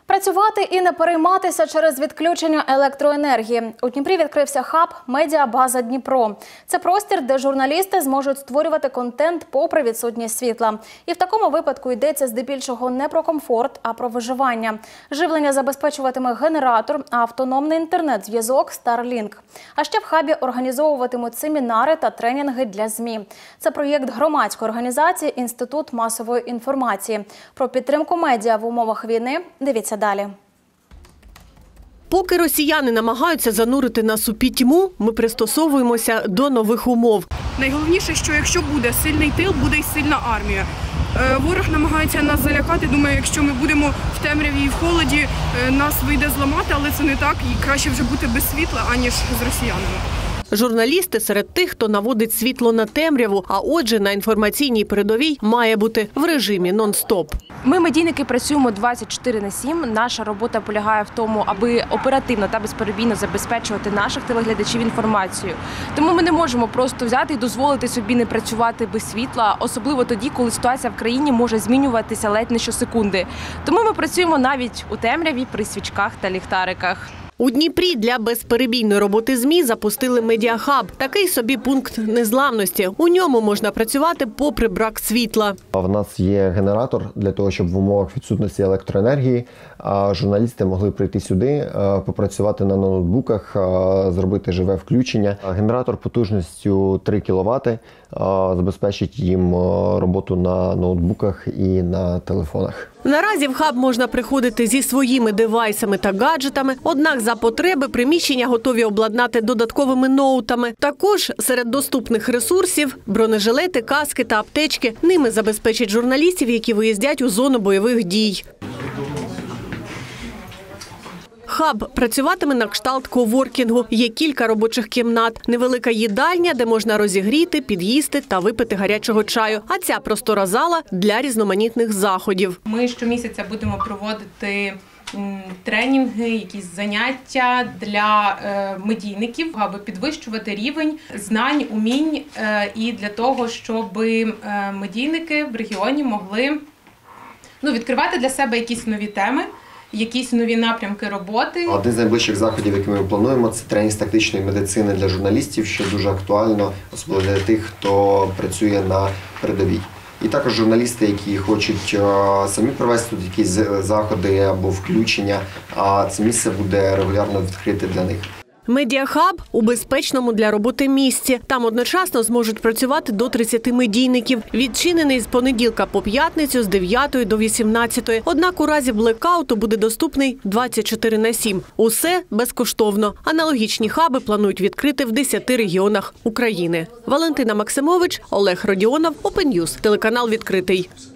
Працювати і не перейматися через відключення електроенергії. У Дніпрі відкрився хаб «Медіабаза Дніпро». Це простір, де журналісти зможуть створювати контент попри відсутність світла. І в такому випадку йдеться здебільшого не про комфорт, а про виживання. Живлення забезпечуватиме генератор, а автономний інтернет-зв'язок – Starlink. А ще в хабі організовуватимуть семінари та тренінги для ЗМІ. Це проєкт громадської організації «Інститут масової інформації». Про підтримку медіа в умовах війни дивіться далі. Поки росіяни намагаються занурити нас у пітьму, ми пристосовуємося до нових умов. Найголовніше, що якщо буде сильний тил, буде й сильна армія. Ворог намагається нас залякати, думаю, якщо ми будемо в темряві і в холоді, нас вийде зламати, але це не так, і краще вже бути без світла, аніж з росіянами. Журналісти серед тих, хто наводить світло на темряву, а отже на інформаційній передовій має бути в режимі нон-стоп. Ми, медійники, працюємо 24/7. Наша робота полягає в тому, аби оперативно та безперебійно забезпечувати наших телеглядачів інформацією. Тому ми не можемо просто взяти і дозволити собі не працювати без світла, особливо тоді, коли ситуація в країні може змінюватися ледь не щосекунди. Тому ми працюємо навіть у темряві при свічках та ліхтариках. У Дніпрі для безперебійної роботи ЗМІ запустили медіахаб. Такий собі пункт незламності. У ньому можна працювати попри брак світла. В нас є генератор для того, щоб в умовах відсутності електроенергії журналісти могли прийти сюди, попрацювати на ноутбуках, зробити живе включення. Генератор потужністю 3 кВт забезпечить їм роботу на ноутбуках і на телефонах. Наразі в хаб можна приходити зі своїми девайсами та гаджетами, однак за потреби приміщення готові обладнати додатковими ноутами. Також серед доступних ресурсів – бронежилети, каски та аптечки. Ними забезпечать журналістів, які виїздять у зону бойових дій. Хаб працюватиме на кшталт коворкінгу. Є кілька робочих кімнат, невелика їдальня, де можна розігріти, під'їсти та випити гарячого чаю. А ця простора зала для різноманітних заходів. Ми щомісяця будемо проводити тренінги, якісь заняття для медійників, аби підвищувати рівень знань, умінь і для того, щоб медійники в регіоні могли відкривати для себе якісь нові теми, якісь нові напрямки роботи. Один з найближчих заходів, які ми плануємо, це тренінг з тактичної медицини для журналістів, що дуже актуально, особливо для тих, хто працює на передовій. І також журналісти, які хочуть самі провести тут якісь заходи або включення, а це місце буде регулярно відкрите для них. Медіахаб у безпечному для роботи місці. Там одночасно зможуть працювати до 30 медійників. Відчинений з понеділка по п'ятницю з 9 до 18. Однак у разі блекауту буде доступний 24/7. Усе безкоштовно. Аналогічні хаби планують відкрити в 10 регіонах України. Валентина Максимович, Олег Родіонов, Open News, телеканал «Відкритий».